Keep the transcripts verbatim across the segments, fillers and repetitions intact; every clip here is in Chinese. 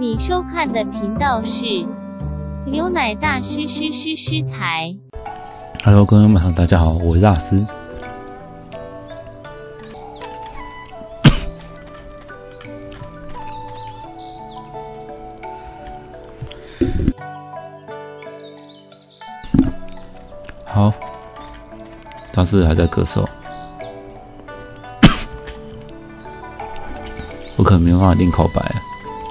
你收看的频道是牛奶大师师师师台。 Hello， 各位晚上大家好，我是大师。好，大师还在咳嗽，我可能没有办法练口白了。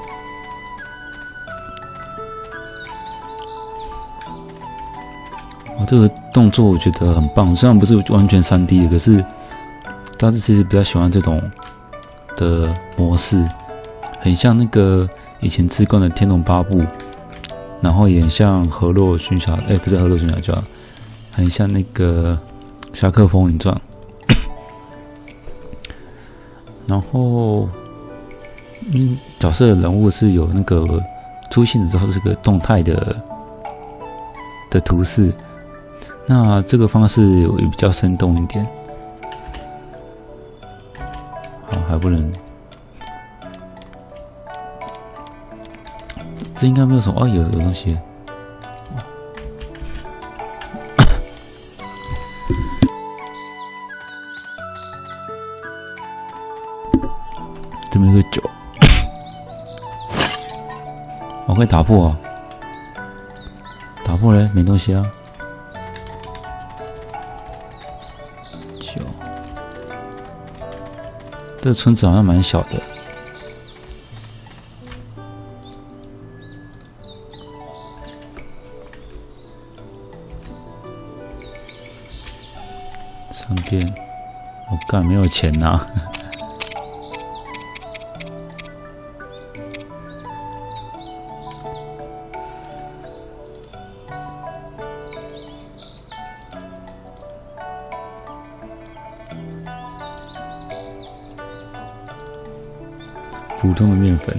哦，这个动作我觉得很棒，虽然不是完全 三 D 的，可是大师其实比较喜欢这种的模式，很像那个以前志冠的《天龙八部》，然后也很像《河洛群侠》，哎，不是《河洛群侠传》，很像那个《侠客风云传》。然后，嗯，角色的人物是有那个出现的时候是个动态的的图示。那这个方式也比较生动一点。好，还不能，这应该没有什么哦，有有东西。这边有个酒，我可以打破啊！打破嘞，没东西啊。这个村子好像蛮小的，商店，我干没有钱呐、啊。普通的面粉，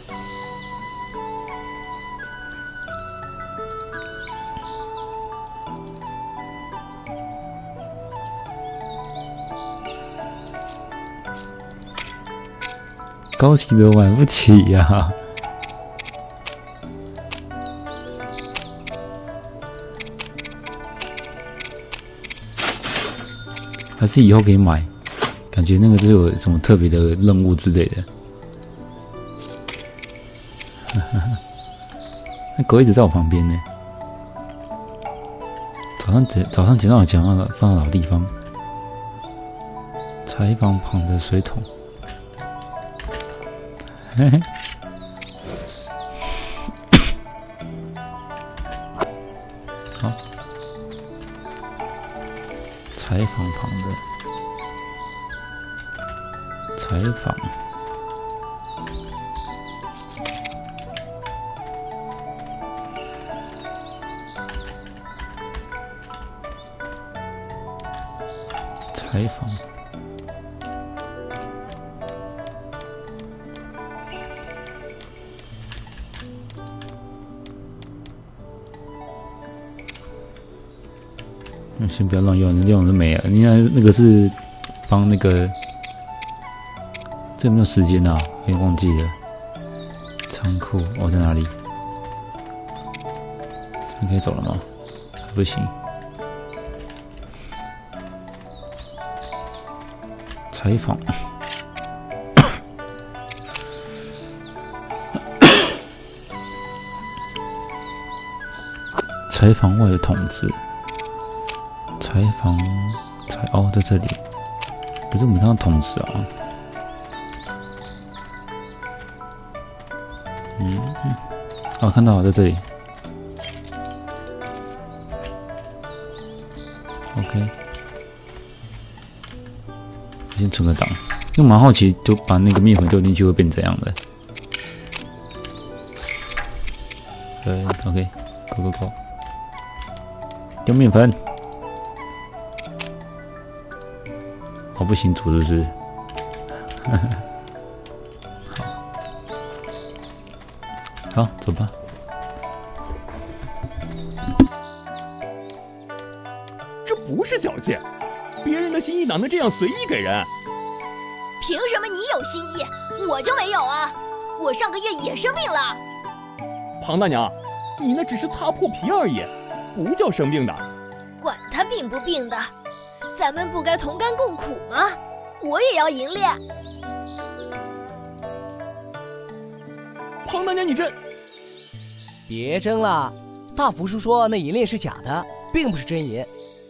高级的买不起呀、啊！还是以后可以买，感觉那个是有什么特别的任务之类的。那狗一直在我旁边呢。早上捡早上捡到我讲那个放到老地方。柴房旁的水桶。嘿嘿。好。柴房旁的柴房。采访，先不要乱用，用是没了。你看那个是帮那个，这有没有时间啊？有点忘记了。仓库哦，在哪里？你可以走了吗？不行。采访，采访外的筒子，采访采哦，在这里，可是我没看到筒子啊。嗯嗯，哦，看到了，在这里。OK。先存个档，因为蛮好奇，就把那个面粉丢进去会变怎样的。对 ，OK，Go Go Go， 丢面粉。我不行煮是不是？好，好，走吧。 这不是小气。别人的心意哪能这样随意给人？ 凭什么你有心意，我就没有啊？ 我上个月也生病了。 庞大娘，你那只是擦破皮而已，不叫生病的。 管他病不病的，咱们不该同甘共苦吗？我也要赢练。 庞大娘，你这…… 别争了，大福叔说那银链是假的，并不是真银。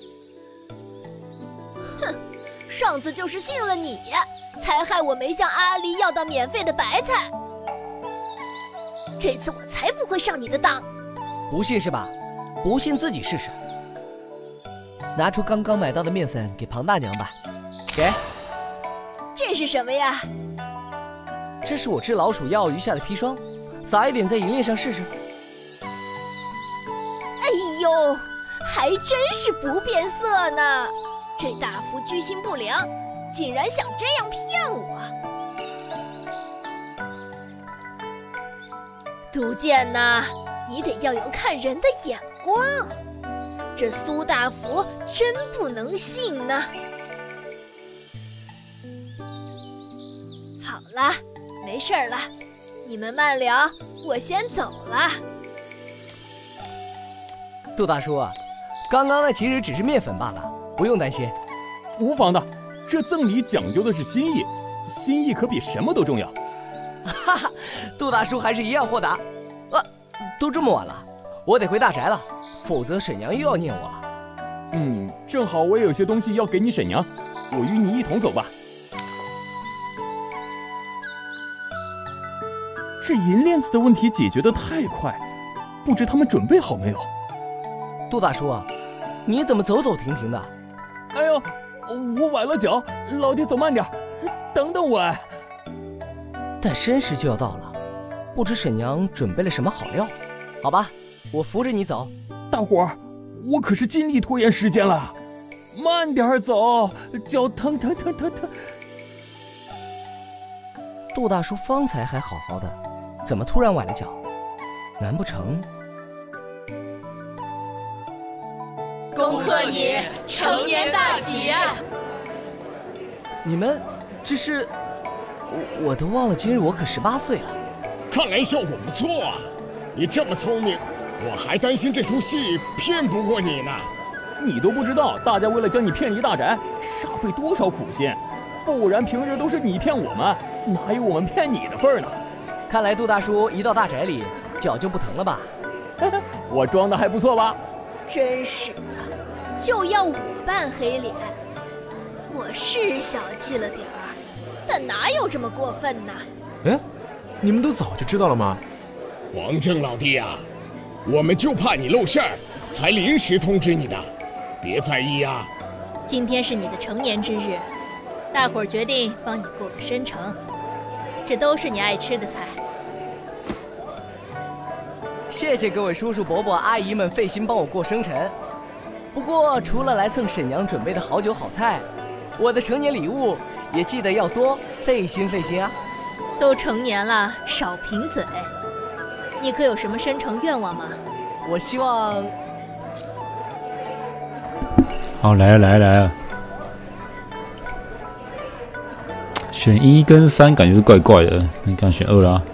哼，上次就是信了你，才害我没向阿离要到免费的白菜。这次我才不会上你的当。 不信是吧？不信自己试试。拿出刚刚买到的面粉给庞大娘吧。给。 这是什么呀？ 这是我治老鼠药余下的砒霜，撒一点在银链上试试。 哎呦，还真是不变色呢！这大福居心不良，竟然想这样骗我。杜建呐，你得要有看人的眼光。这苏大福真不能信呢。好了，没事了，你们慢聊，我先走了。 杜大叔，刚刚那其实只是面粉罢了，不用担心。 无妨的，这赠礼讲究的是心意，心意可比什么都重要。 哈哈，杜大叔还是一样豁达。啊，都这么晚了，我得回大宅了，否则沈娘又要念我了。 嗯，正好我也有些东西要给你沈娘，我与你一同走吧。这银链子的问题解决得太快，不知他们准备好没有？ 杜大叔，你怎么走走停停的？ 哎呦，我崴了脚，老弟走慢点，等等我。 但申时就要到了，不知沈娘准备了什么好料？好吧，我扶着你走。 大伙儿，我可是尽力拖延时间了，慢点走，脚疼疼疼疼疼。 杜大叔方才还好好的，怎么突然崴了脚？难不成…… 恭贺你成年大喜！ 你们这是……我我都忘了，今日我可十八岁了。 看来效果不错啊！你这么聪明，我还担心这出戏骗不过你呢。 你都不知道，大家为了将你骗离大宅，煞费多少苦心，不然平日都是你骗我们，哪有我们骗你的份儿呢？ 看来杜大叔一到大宅里，脚就不疼了吧？ 我装的还不错吧？ 真是的，就要我扮黑脸。我是小气了点儿，但哪有这么过分呢？ 哎，你们都早就知道了吗？ 黄正老弟啊，我们就怕你露馅儿，才临时通知你的，别在意啊。 今天是你的成年之日，大伙儿决定帮你过个生辰，这都是你爱吃的菜。 谢谢各位叔叔伯伯阿姨们费心帮我过生辰。不过除了来蹭沈娘准备的好酒好菜，我的成年礼物也记得要多费心费心啊。 都成年了，少贫嘴。你可有什么生辰愿望吗？ 我希望…… 好，来了来了来了，选一跟三感觉是怪怪的，那刚选二啦。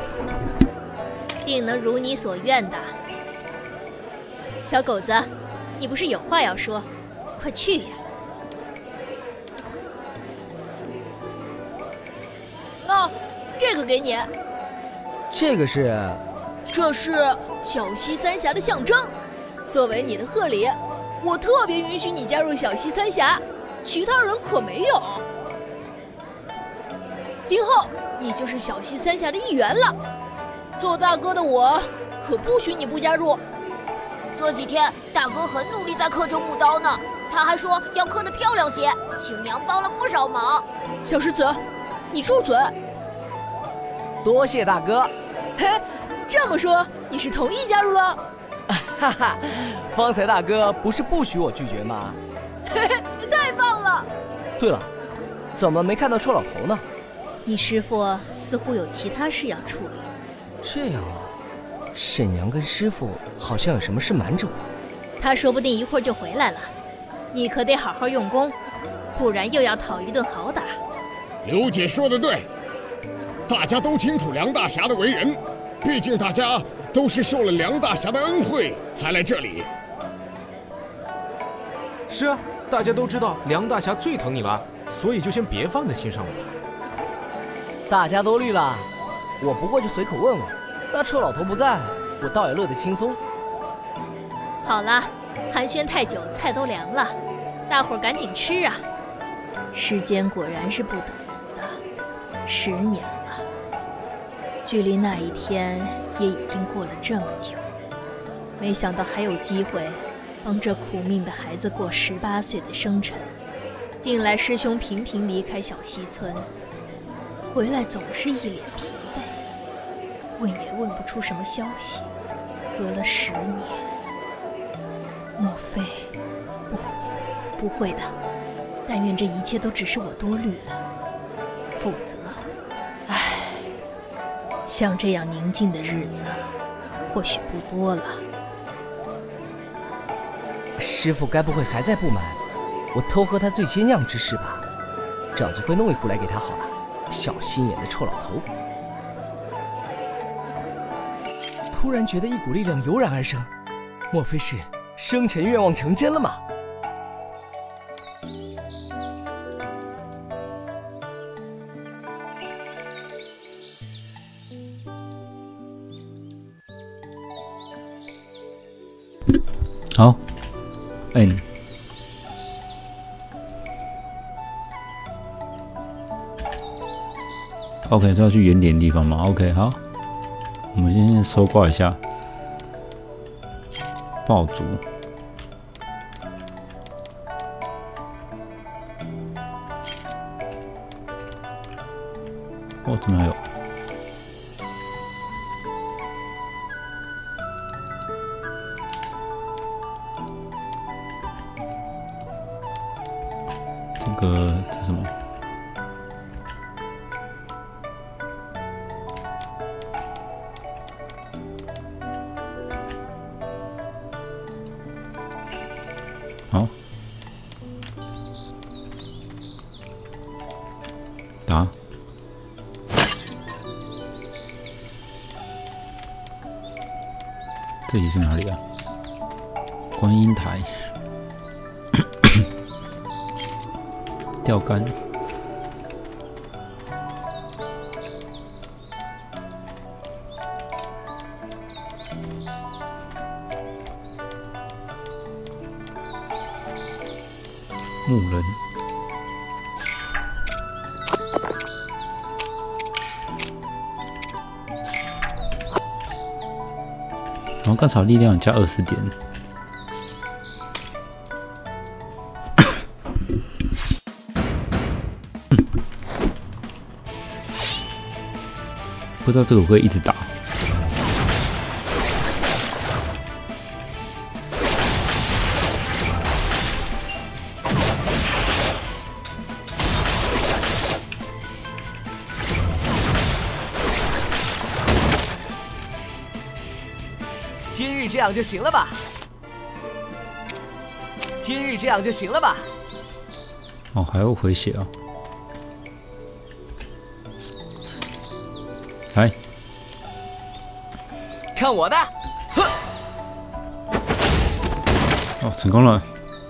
定能如你所愿的。小狗子，你不是有话要说？快去呀！那、哦、这个给你。 这个是？ 这是小溪三峡的象征。作为你的贺礼，我特别允许你加入小溪三峡，其他人可没有。今后你就是小溪三峡的一员了。做大哥的我可不许你不加入。 这几天大哥很努力在刻这木刀呢，他还说要刻得漂亮些，请娘帮了不少忙。 小石子，你住嘴！ 多谢大哥。 嘿，这么说你是同意加入了？ 哈哈，方才大哥不是不许我拒绝吗？ 嘿嘿，太棒了！ 对了，怎么没看到臭老头呢？ 你师父似乎有其他事要处理。 这样啊，沈娘跟师父好像有什么事瞒着我。 他说不定一会儿就回来了，你可得好好用功，不然又要讨一顿好打。 刘姐说的对， 大家都清楚梁大侠的为人，毕竟大家都是受了梁大侠的恩惠才来这里。 是啊，大家都知道梁大侠最疼你了，所以就先别放在心上了吧。 大家都绿了，我不过就随口问问。那臭老头不在，我倒也乐得轻松。 好了，寒暄太久，菜都凉了，大伙儿赶紧吃啊！时间果然是不等人的，十年了，距离那一天也已经过了这么久，没想到还有机会帮这苦命的孩子过十八岁的生辰。近来师兄频频离开小溪村，回来总是一脸疲惫，问也问不出什么消息。隔了十年，莫非？不，不会的。但愿这一切都只是我多虑了，否则，唉，像这样宁静的日子，或许不多了。 师傅该不会还在不满我偷喝他醉仙酿之事吧？找机会弄一壶来给他好了。小心眼的臭老头！突然觉得一股力量油然而生，莫非是生辰愿望成真了吗？ 好 ，N。OK， 这要去远点的地方吗 ？OK， 好，我们先搜刮一下爆竹。哦，这边还有。这个是什么？好，打。这里是哪里啊？观音台。钓竿，牧人，然后刚才力量加二十点。不知道这个会不会一直打？ 今日这样就行了吧？今日这样就行了吧？ 哦，还要回血啊！来， 看我的！哼！ 哦，成功了。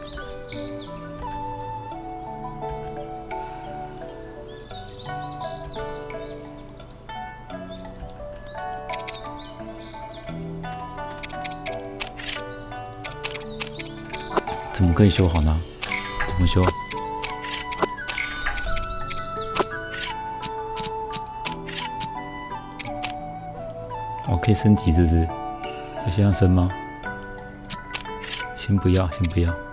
怎么可以修好呢？怎么修？哦，可以升级，是不是？要先要升吗？先不要，先不要。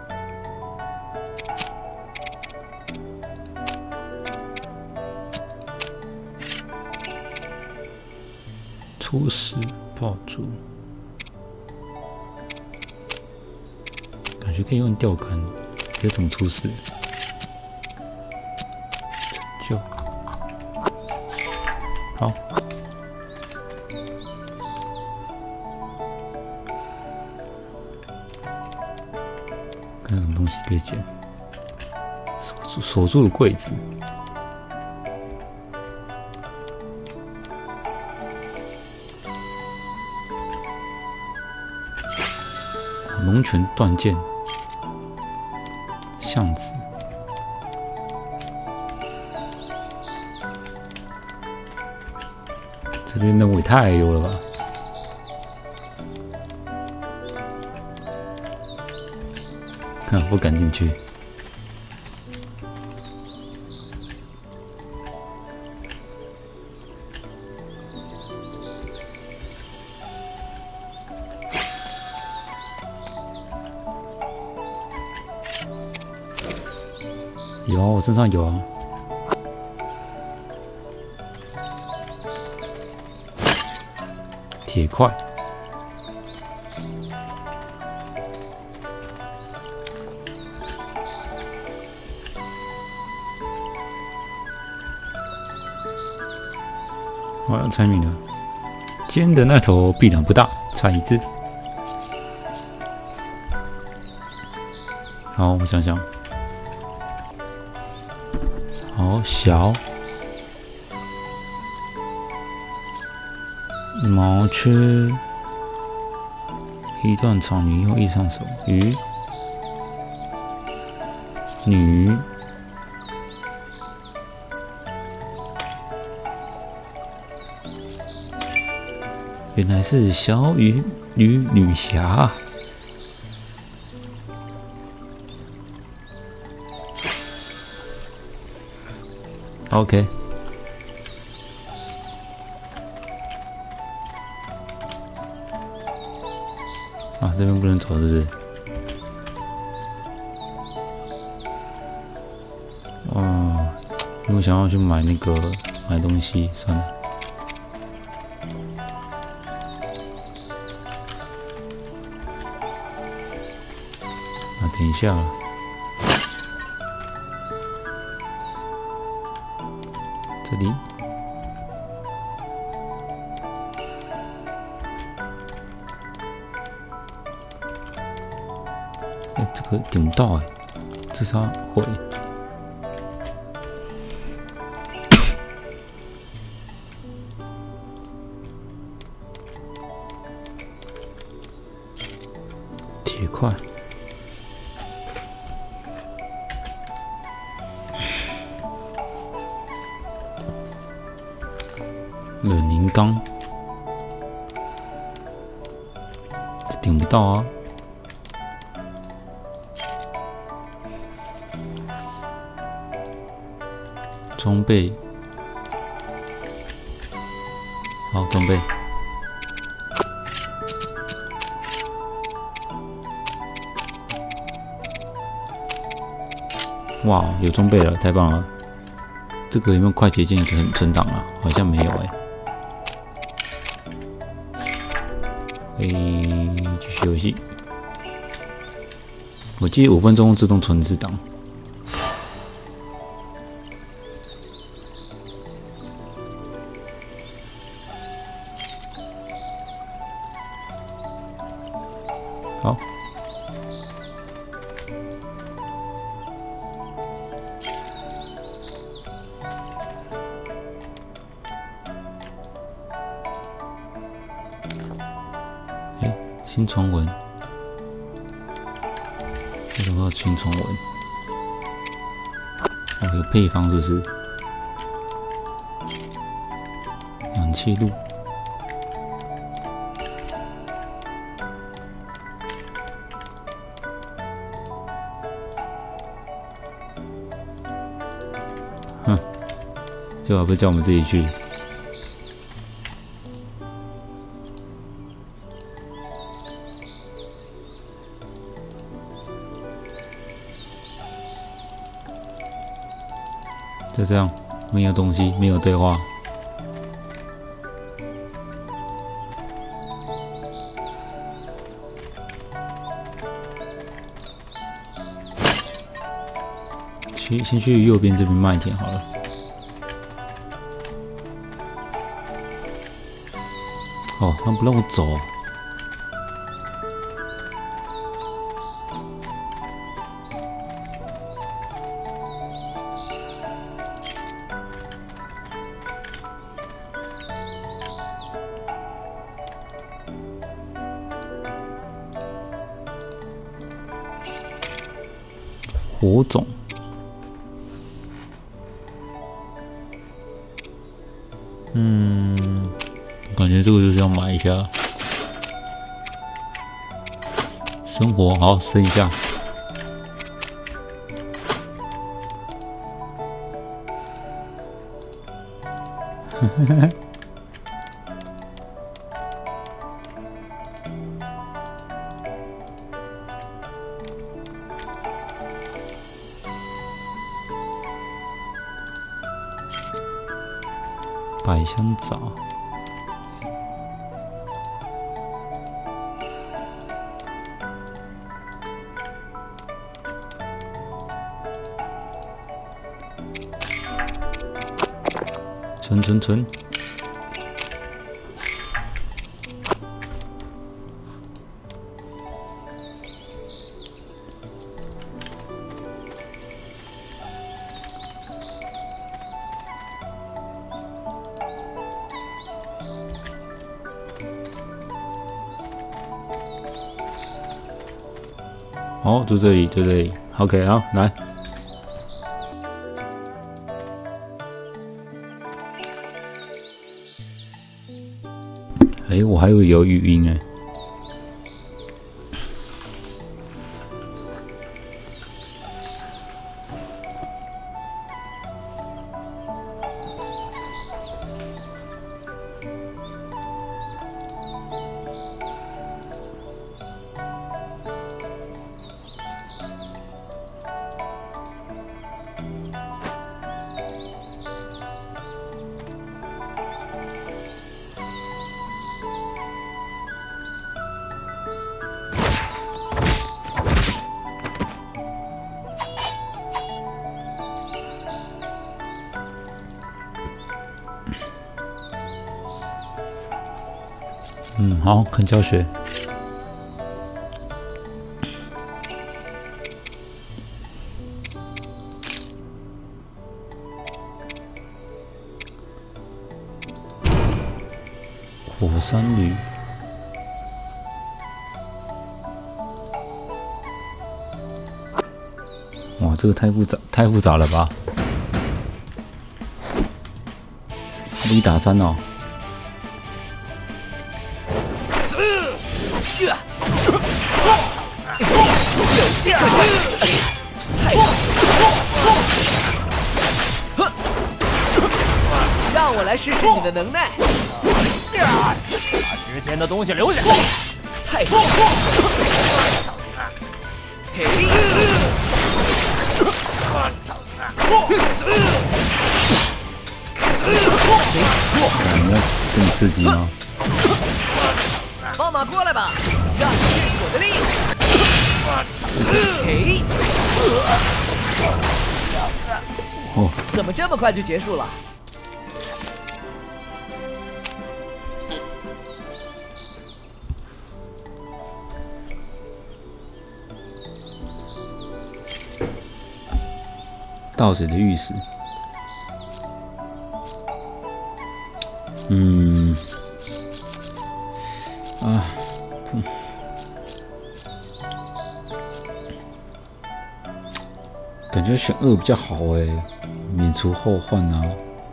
初始爆竹，感觉可以用钓竿，有种初始。成就，好。看有什么东西可以捡？锁住锁住的柜子。 龙泉断剑，巷子。这边任务也太多了吧！哼，不敢进去。有啊，我身上有啊。铁块，我要猜谜了。尖的那头臂量不大，差一字。好，我想想。好小。毛缺，一段草泥后一上手，鱼，女，原来是小鱼女女侠。OK。啊，这边不能走，是不是？哦，因为想要去买那个买东西，算了。啊，等一下。这里。哎，这个点不到哎，这是他会。铁块。冷凝钢。这点不到啊。装备，好装备。哇，有装备了，太棒了！这个有没有快捷键存存档啊？好像没有哎、欸。诶、欸，继续游戏。我记得五分钟自动存置档。好，哎，新传闻，这个叫新传闻，哦，有配方是不是？氧气路。哼，最好不是叫我们自己去。就这样，没有东西，没有对话。去，先去右边这边卖点好了。哦，他不让我走。 火种，嗯，感觉这个就是要买一下。生活好升一下。百香枣，存存存。哦，就这里，就这里。OK， 好，来。哎，我还以为有语音哎。嗯，好，看教学。火山驴，哇，这个太复杂，太复杂了吧？一打三哦。 让我来试试你的能耐。 把之前的东西留下。 太爽！嘿！ 你要更刺激吗？ 放马过来吧，让你试试我的力！嘿！ 哦， 怎么这么快就结束了？ 盗贼的玉石，嗯，啊，嗯，感觉选二比较好哎，免除后患啊。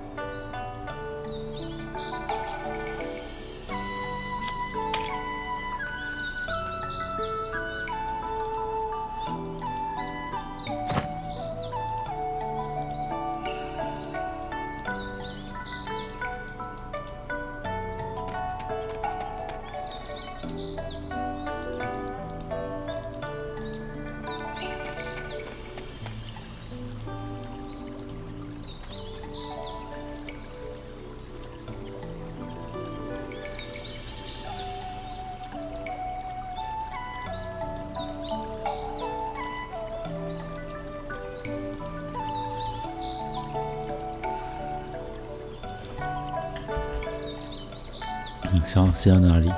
嗯，想是到哪里？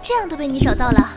这样都被你找到了。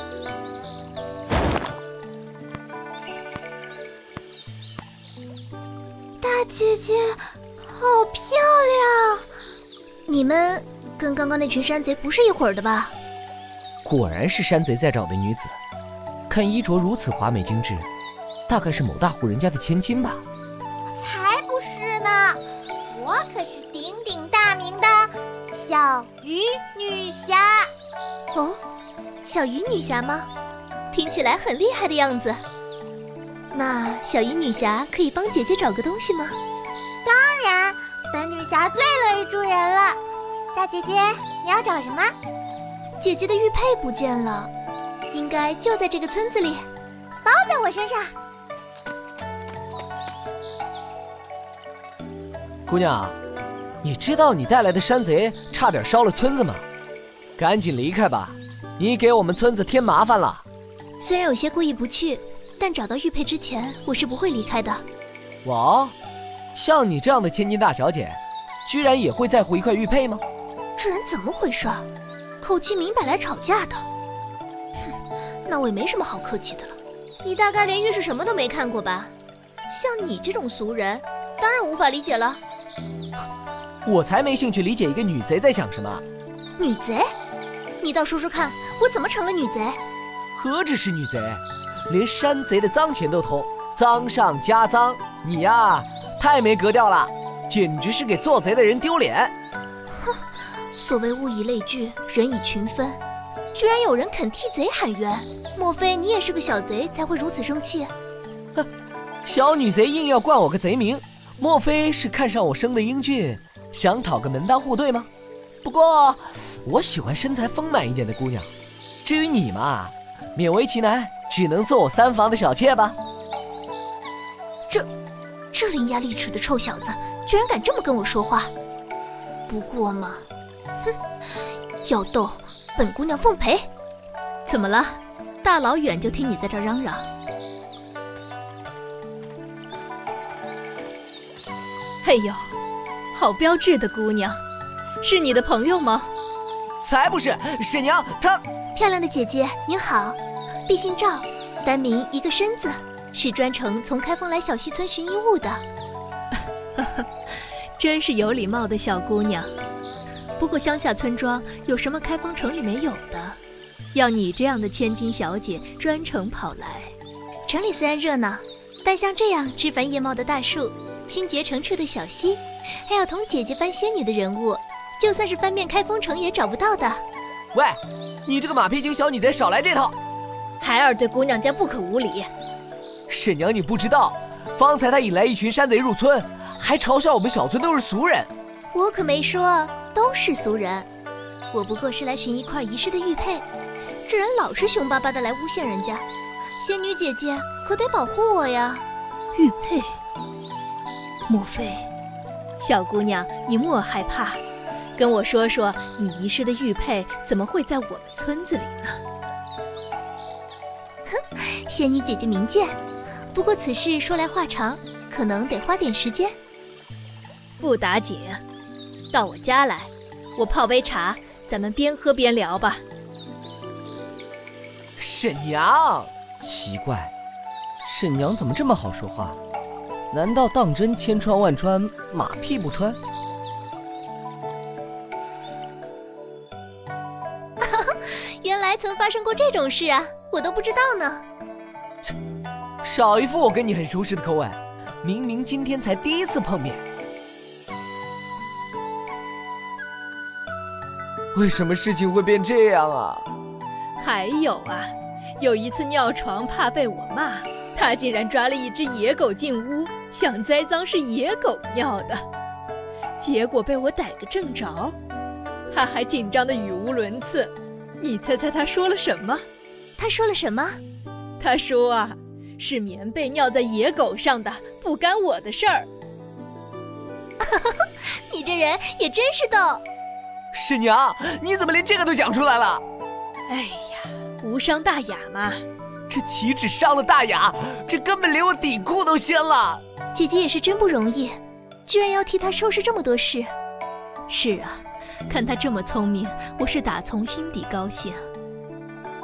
大姐姐，好漂亮！你们跟刚刚那群山贼不是一伙儿的吧？ 果然是山贼在找的女子，看衣着如此华美精致，大概是某大户人家的千金吧？ 才不是呢，我可是鼎鼎大名的小鱼女侠。 哦，小鱼女侠吗？听起来很厉害的样子。那小鱼女侠可以帮姐姐找个东西吗？ 当然，本女侠最乐于助人了。大姐姐，你要找什么？ 姐姐的玉佩不见了，应该就在这个村子里。 包在我身上。 姑娘，你知道你带来的山贼差点烧了村子吗？赶紧离开吧，你给我们村子添麻烦了。 虽然有些过意不去，但找到玉佩之前，我是不会离开的。 哇，像你这样的千金大小姐，居然也会在乎一块玉佩吗？ 这人怎么回事？口气明摆来吵架的。哼，那我也没什么好客气的了。你大概连玉是什么都没看过吧？像你这种俗人，当然无法理解了。 我才没兴趣理解一个女贼在想什么。 女贼？你倒说说看，我怎么成了女贼？ 何止是女贼，连山贼的脏钱都偷，脏上加脏。你呀，太没格调了，简直是给做贼的人丢脸。 哼，所谓物以类聚，人以群分，居然有人肯替贼喊冤，莫非你也是个小贼才会如此生气？ 哼，小女贼硬要冠我个贼名，莫非是看上我生的英俊，想讨个门当户对吗？不过我喜欢身材丰满一点的姑娘，至于你嘛，勉为其难，只能做我三房的小妾吧。 这这伶牙俐齿的臭小子，居然敢这么跟我说话。不过嘛，哼，要斗，本姑娘奉陪。怎么了？大老远就听你在这嚷嚷。 嘿呦，好标致的姑娘，是你的朋友吗？ 才不是，沈娘她。 漂亮的姐姐您好，敝姓赵，单名一个身子，是专程从开封来小溪村寻衣物的。 真是有礼貌的小姑娘。不过乡下村庄有什么开封城里没有的？要你这样的千金小姐专程跑来。 城里虽然热闹，但像这样枝繁叶茂的大树，清洁澄澈的小溪，还有同姐姐般仙女的人物，就算是翻遍开封城也找不到的。 喂，你这个马屁精小女贼，少来这套！ 孩儿对姑娘家不可无礼。 沈娘，你不知道，方才他引来一群山贼入村，还嘲笑我们小村都是俗人。 我可没说都是俗人，我不过是来寻一块遗失的玉佩。这人老是凶巴巴的来诬陷人家，仙女姐姐可得保护我呀。 玉佩？莫非？小姑娘，你莫害怕，跟我说说你遗失的玉佩怎么会在我们村子里呢？ 哼，仙女姐姐明鉴，不过此事说来话长，可能得花点时间。 不打紧，到我家来，我泡杯茶，咱们边喝边聊吧。 沈娘，奇怪，沈娘怎么这么好说话？难道当真千穿万穿，马屁不穿？ 原来曾发生过这种事啊，我都不知道呢。 少一副我跟你很熟识的口吻，明明今天才第一次碰面。为什么事情会变这样啊？ 还有啊，有一次尿床怕被我骂，他竟然抓了一只野狗进屋，想栽赃是野狗尿的，结果被我逮个正着，他还紧张的语无伦次。你猜猜他说了什么？ 他说了什么？ 他说啊，是棉被尿在野狗上的，不干我的事儿。 你这人也真是逗。 师娘，你怎么连这个都讲出来了？ 哎呀，无伤大雅嘛。 这岂止伤了大雅，这根本连我底裤都掀了。 姐姐也是真不容易，居然要替她收拾这么多事。 是啊，看她这么聪明，我是打从心底高兴。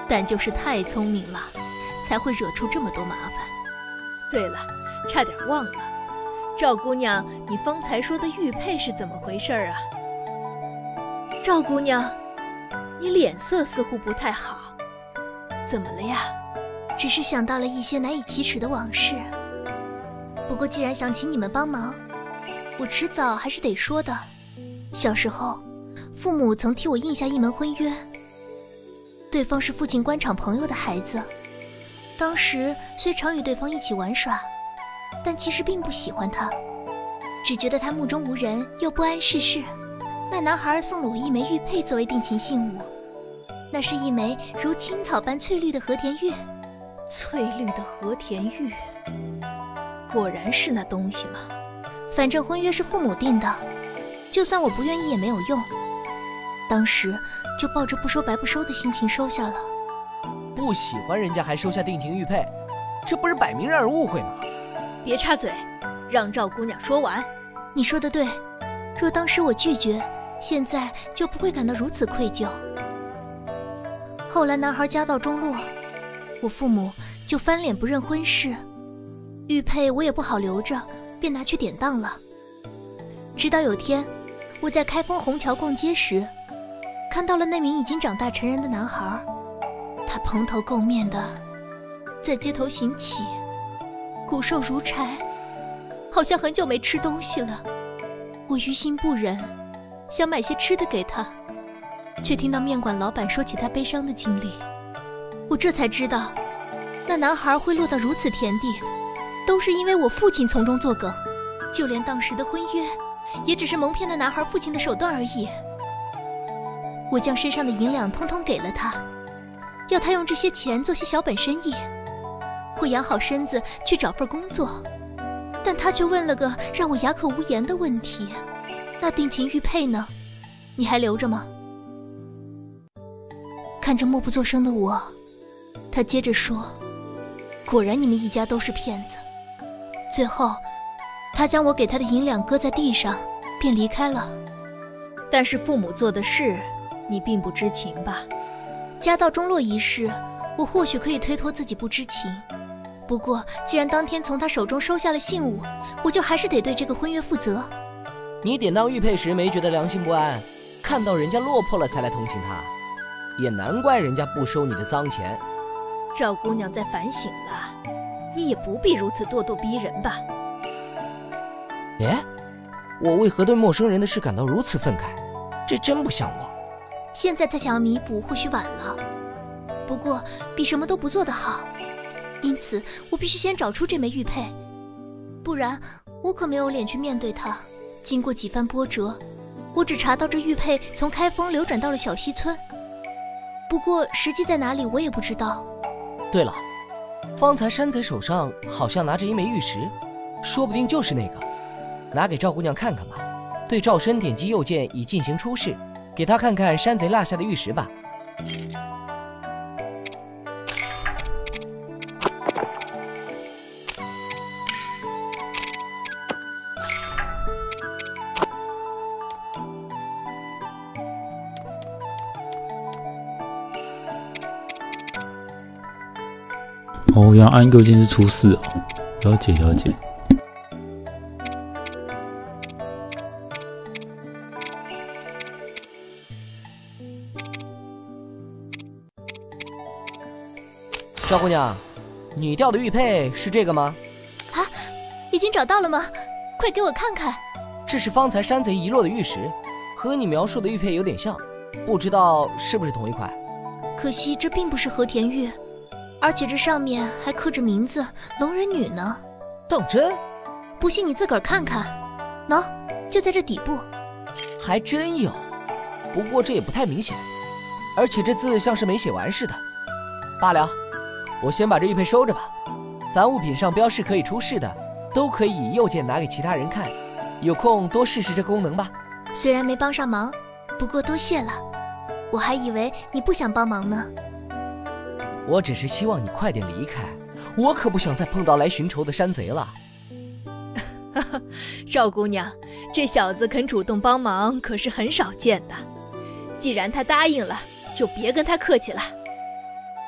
但就是太聪明了，才会惹出这么多麻烦。 对了，差点忘了，赵姑娘，你方才说的玉佩是怎么回事啊？赵姑娘，你脸色似乎不太好，怎么了呀？ 只是想到了一些难以启齿的往事。不过既然想请你们帮忙，我迟早还是得说的。小时候，父母曾替我印下一门婚约，对方是父亲官场朋友的孩子。当时虽常与对方一起玩耍，但其实并不喜欢他，只觉得他目中无人又不谙世事。那男孩送了我一枚玉佩作为定情信物，那是一枚如青草般翠绿的和田玉。 翠绿的和田玉，果然是那东西吗？ 反正婚约是父母定的，就算我不愿意也没有用。当时就抱着不收白不收的心情收下了。 不喜欢人家还收下定情玉佩，这不是摆明让人误会吗？ 别插嘴，让赵姑娘说完。 你说的对，若当时我拒绝，现在就不会感到如此愧疚。后来男孩家道中落，我父母就翻脸不认婚事，玉佩我也不好留着，便拿去典当了。直到有天，我在开封虹桥逛街时，看到了那名已经长大成人的男孩，他蓬头垢面的在街头行乞，骨瘦如柴，好像很久没吃东西了。我于心不忍，想买些吃的给他，却听到面馆老板说起他悲伤的经历。我这才知道，那男孩会落到如此田地，都是因为我父亲从中作梗。就连当时的婚约，也只是蒙骗了男孩父亲的手段而已。我将身上的银两通通给了他，要他用这些钱做些小本生意，会养好身子去找份工作。但他却问了个让我哑口无言的问题：那定情玉佩呢？你还留着吗？看着默不作声的我，他接着说：果然你们一家都是骗子。最后他将我给他的银两搁在地上，便离开了。 但是父母做的事，你并不知情吧？ 家道中落一事，我或许可以推脱自己不知情。不过既然当天从他手中收下了信物，我就还是得对这个婚约负责。 你典当玉佩时没觉得良心不安，看到人家落魄了才来同情他，也难怪人家不收你的脏钱。 赵姑娘在反省了，你也不必如此咄咄逼人吧？ 哎，我为何对陌生人的事感到如此愤慨？这真不像我。 现在再想要弥补，或许晚了。不过比什么都不做得好，因此我必须先找出这枚玉佩，不然我可没有脸去面对它。经过几番波折，我只查到这玉佩从开封流转到了小溪村，不过实际在哪里我也不知道。 对了，方才山贼手上好像拿着一枚玉石，说不定就是那个。拿给赵姑娘看看吧，对赵深点击右键以进行出示，给他看看山贼落下的玉石吧。 哦，要按右键是出示哦，了解了解。 赵姑娘，你掉的玉佩是这个吗？ 啊，已经找到了吗？快给我看看。 这是方才山贼遗落的玉石，和你描述的玉佩有点像，不知道是不是同一块。 可惜这并不是和田玉，而且这上面还刻着名字龙人女呢。 当真？ 不信你自个儿看看，喏，就在这底部。 还真有，不过这也不太明显，而且这字像是没写完似的。罢了，我先把这玉佩收着吧。凡物品上标示可以出示的，都可以以右键拿给其他人看。有空多试试这功能吧。 虽然没帮上忙，不过多谢了。我还以为你不想帮忙呢。 我只是希望你快点离开，我可不想再碰到来寻仇的山贼了。 赵姑娘，这小子肯主动帮忙可是很少见的。既然他答应了，就别跟他客气了。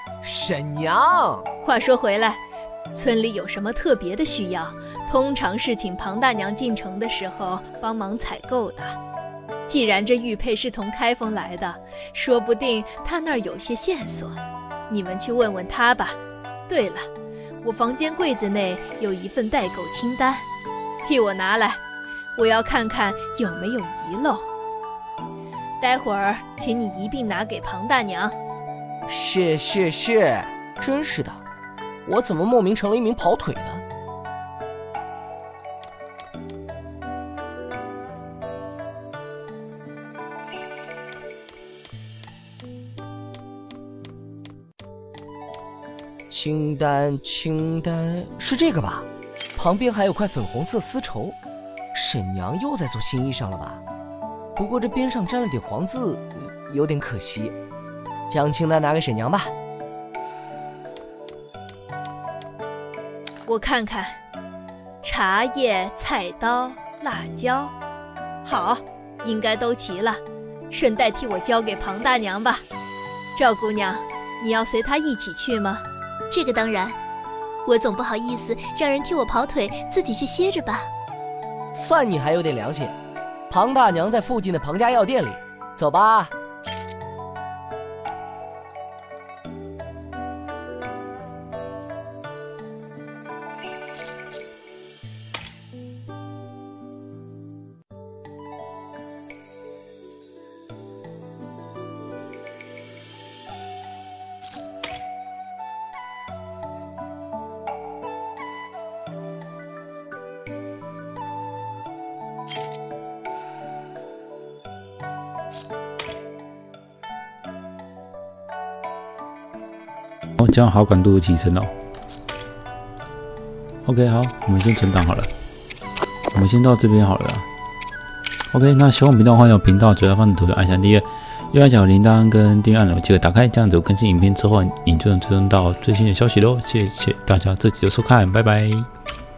沈娘， 话说回来，村里有什么特别的需要，通常是请庞大娘进城的时候帮忙采购的。既然这玉佩是从开封来的，说不定她那儿有些线索，你们去问问她吧。对了，我房间柜子内有一份代购清单，替我拿来，我要看看有没有遗漏。待会儿请你一并拿给庞大娘。 是是是，真是的，我怎么莫名成了一名跑腿呢？清单清单是这个吧？旁边还有块粉红色丝绸，沈娘又在做新衣裳了吧？不过这边上沾了点黄字，有点可惜。将清单拿给沈娘吧。 我看看，茶叶、菜刀、辣椒，好，应该都齐了。顺带替我交给庞大娘吧。赵姑娘，你要随她一起去吗？ 这个当然，我总不好意思让人替我跑腿，自己去歇着吧。 算你还有点良心。庞大娘在附近的庞家药店里，走吧。 哦，这样好感度提升哦。OK， 好，我们先存档好了，我们先到这边好了啦。OK， 那喜欢我频道的话，有频道左下方的图按下订阅，右下角铃铛跟订阅按钮记得打开，这样子我更新影片之后，你就能追踪到最新的消息喽。谢谢大家这集的收看，拜拜。